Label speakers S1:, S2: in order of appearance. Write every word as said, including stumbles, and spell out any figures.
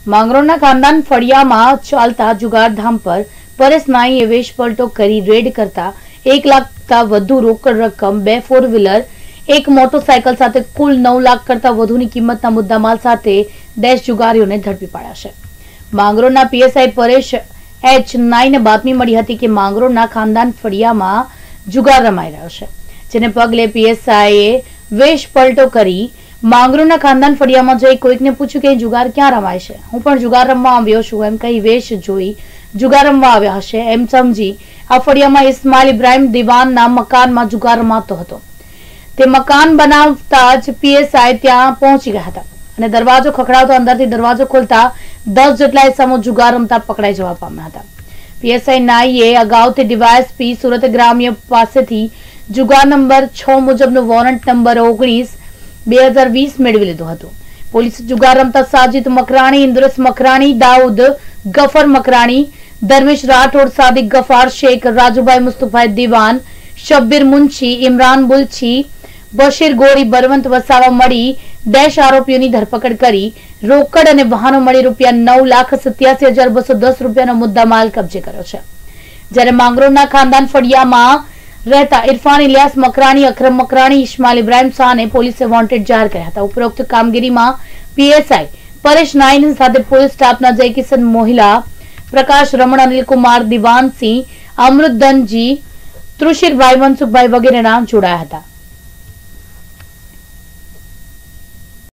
S1: માંગરોળના ખાનદાન ફળિયામાં ચાલતા જુગારધામ પર પરેશ નાઈએ વેશ પલટો કરી રેડ કરતા એક લાખથી વધુ રોકડ રકમ, બે ફોર વ્હીલર, એક મોટરસાયકલ સાથે કુલ નવ લાખ કરતા વધુની કિંમતના મુદ્દામાલ સાથે દસ જુગારીઓને ઝડપી પાડ્યા છે। માંગરોળના પીએસઆઈ પરેશ એચ નાઈને બાતમી મળી હતી કે માંગરોળના ખાનદાન ફળિયામાં જુગાર રમાઈ રહ્યો છે, જેને પગલે પીએસઆઈએ વેશ પલટો કરી માંગરોળના ખાનદાન ફળિયામાં જઈ કોઈકને પૂછ્યું કે જુગાર ક્યાં રમાય છે। હું પણ જુગાર રમવા આવ્યો છું એમ કહી વેશ જોઈ જુગાર રમવા આવ્યા હશે એમ સમજી આ ફળિયામાં ઇસ્માઇલ ઇબ્રાહિમ દિવાનના મકાનમાં જુગાર રમાતો હતો। તે મકાન બનાવતા જ પીએસઆઈ ત્યાં પહોંચી ગયા હતા અને દરવાજો ખખડાવતો અંદરથી દરવાજો ખોલતા દસ જેટલા ઇસમો જુગાર રમતા પકડાઈ જવા પામ્યા હતા। પીએસઆઈ નાઈએ અગાઉથી ડીવાયએસપી સુરત ગ્રામ્ય પાસેથી જુગાર નંબર છ મુજબનો વોરંટ નંબર ઓગણીસ બે હજાર વીસ મેળવી લીધો હતો। પોલીસે જુગાર રમતા સાજિદ મકરાણી, ઇન્દ્રસ મકરાણી, દાઉદ ગફર મકરાણી, ધર્મેશ રાઠોડ, સાદિક ગફાર શેખ, રાજુભાઈ મુસ્તુફાઈ દિવાન, શબ્બીર મુંશી, ઇમરાન બુલછી, બશીર ગોરી, બરવંત વસાવા મળી ડેશ આરોપીઓની ધરપકડ કરી રોકડ અને વાહનો મળી રૂપિયા નવ લાખ સત્યાસી હજાર બસો દસ રૂપિયાનો મુદ્દામાલ કબજે કર્યો છે। જ્યારે માંગરોળના ખાનદાન ફળિયામાં રહેતા ઇરફાન ઇલિયાસ મકરાણી, અકરમ મકરાણી, ઇસ્માઇલ ઇબ્રાહિમ શાહને પોલીસે વોન્ટેડ જાહેર કર્યા હતા। ઉપરોક્ત કામગીરીમાં પીએસઆઈ પરેશ નાઈન સાથે પોલીસ સ્ટાફના જયકિશન મોહિલા, પ્રકાશ રમણ, અનિલકુમાર, દિવાનસિંહ, અમૃતધનજી, તૃષિરભાઈ, મનસુખભાઈ વગેરેના જોડાયા હતા।